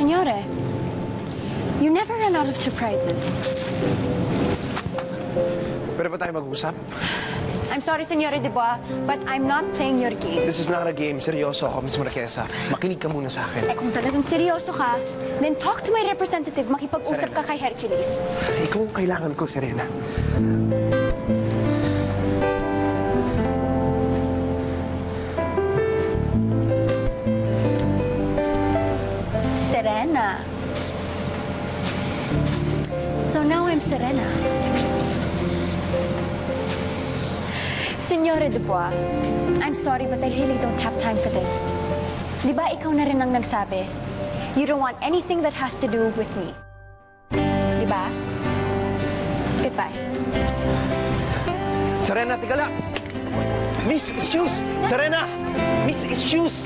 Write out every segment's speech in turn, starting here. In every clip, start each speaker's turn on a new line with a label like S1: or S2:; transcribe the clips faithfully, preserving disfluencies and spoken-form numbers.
S1: Signore, you never run out of surprises.
S2: Pwede ba tayo mag-usap?
S1: I'm sorry, Signore Dubois, but I'm not playing your game.
S2: This is not a game. Seryoso ako, Miss Marquesa. Makinig ka muna sa akin.
S1: Eh, kung talagang seryoso ka, then talk to my representative. Makipag-usap ka kay Hercules.
S2: Ikaw ang kailangan ko, Serena.
S1: Serena. So now I'm Serena. Signore Dubois, I'm sorry but I really don't have time for this. Di ba ikaw na rin ang nagsabi? You don't want anything that has to do with me. Di ba? Goodbye.
S2: Serena, tika lang! Miss, excuse! Serena! Miss, excuse!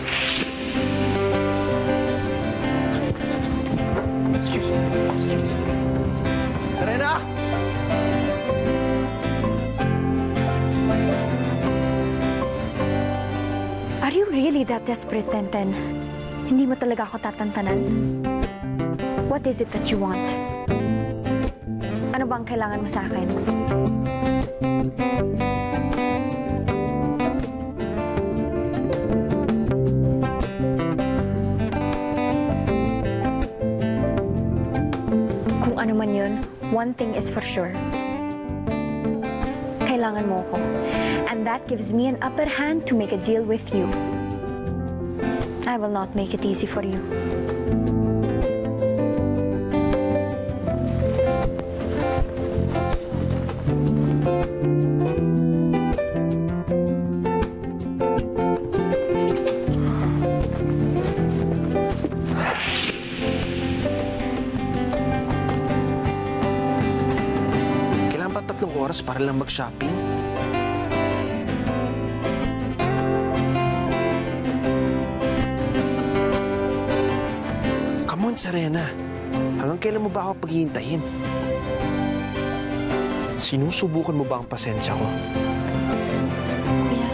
S2: Excuse. Excuse. Serena!
S1: Are you really that desperate, Tenten? Hindi mo talaga ako tatantanan? What is it that you want? Ano bang kailangan mo sa akin? Kung ano man yun, one thing is for sure. Kailangan mo ako. And that gives me an upper hand to make a deal with you. I will not make it easy for you.
S2: Kailangan ba tatlong oras para lang mag-shopping? Come on, Serena. Hanggang kailan mo ba ako paghihintahin? Sinusubukan mo ba ang pasensya ko?
S1: Kuya.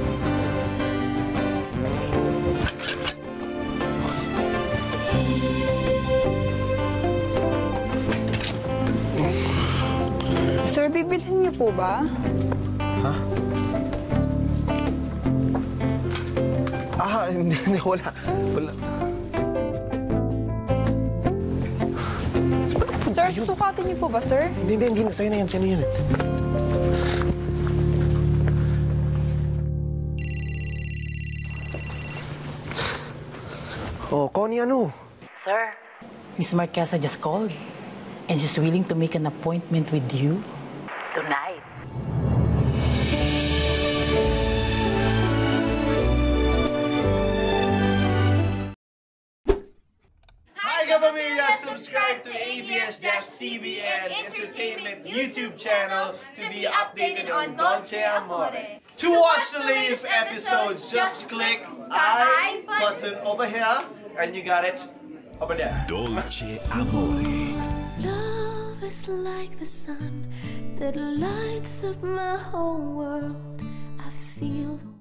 S3: Sir, bibilhin niyo po ba?
S2: Ha? Ah, hindi, hindi, wala. Wala.
S3: Sir, susukatin niyo po ba, sir?
S2: Hindi, hindi, hindi. Sa'yo na yan, sa'yo na yan. Oh, Connie, ano?
S4: Sir, Miss Marquesa just called, and she's willing to make an appointment with you tonight.
S5: Hi, Kapamilya! Subscribe to A B S-C B N Entertainment YouTube channel to be updated on Dolce Amore. To watch the latest episodes, just click I button over here, and you got it over there.
S6: Dolce Amore.
S7: Love is like the sun that lights up my whole world. I feel the